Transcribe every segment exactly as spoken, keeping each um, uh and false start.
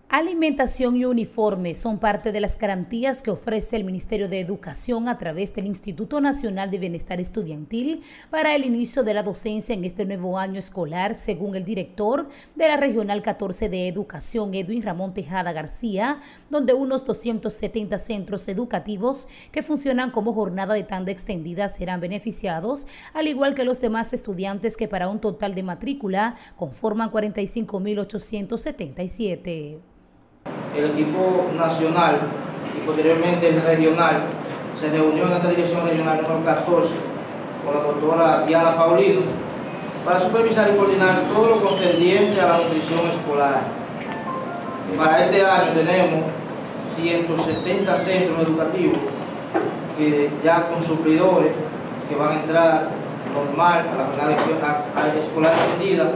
Alimentación y uniformes son parte de las garantías que ofrece el Ministerio de Educación a través del Instituto Nacional de Bienestar Estudiantil para el inicio de la docencia en este nuevo año escolar, según el director de la Regional catorce de Educación, Edwin Ramón Tejada García, donde unos doscientos setenta centros educativos que funcionan como jornada de tanda extendida serán beneficiados, al igual que los demás estudiantes que para un total de matrícula conforman cuarenta y cinco mil ochocientos setenta y siete. El equipo nacional y posteriormente el regional se reunió en esta dirección regional número catorce con la doctora Diana Paulino para supervisar y coordinar todo lo concerniente a la nutrición escolar. Para este año tenemos ciento setenta centros educativos que ya con suplidores que van a entrar normal a la jornada escolar extendida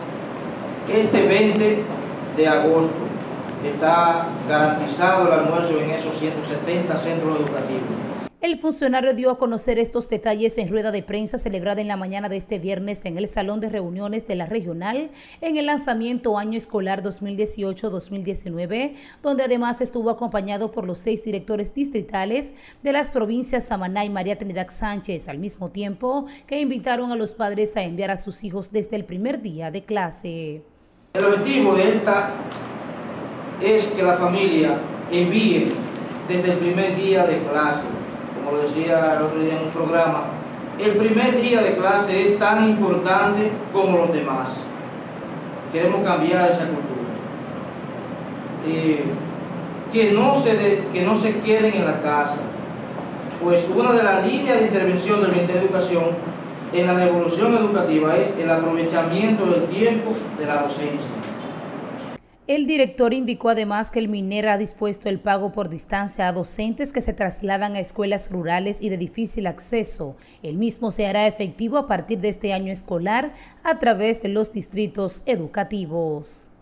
este veinte de agosto. Está garantizado el almuerzo en esos ciento setenta centros educativos. El funcionario dio a conocer estos detalles en rueda de prensa celebrada en la mañana de este viernes en el Salón de Reuniones de la Regional en el lanzamiento año escolar dos mil dieciocho dos mil diecinueve, donde además estuvo acompañado por los seis directores distritales de las provincias Samaná y María Trinidad Sánchez, al mismo tiempo que invitaron a los padres a enviar a sus hijos desde el primer día de clase. El objetivo de esta es que la familia envíe desde el primer día de clase. Como lo decía el otro día en un programa, el primer día de clase es tan importante como los demás. Queremos cambiar esa cultura. Eh, que, no se de, que no se queden en la casa. Pues una de las líneas de intervención del Ministerio de Educación en la revolución educativa es el aprovechamiento del tiempo de la docencia. El director indicó además que el MINER ha dispuesto el pago por distancia a docentes que se trasladan a escuelas rurales y de difícil acceso. El mismo se hará efectivo a partir de este año escolar a través de los distritos educativos.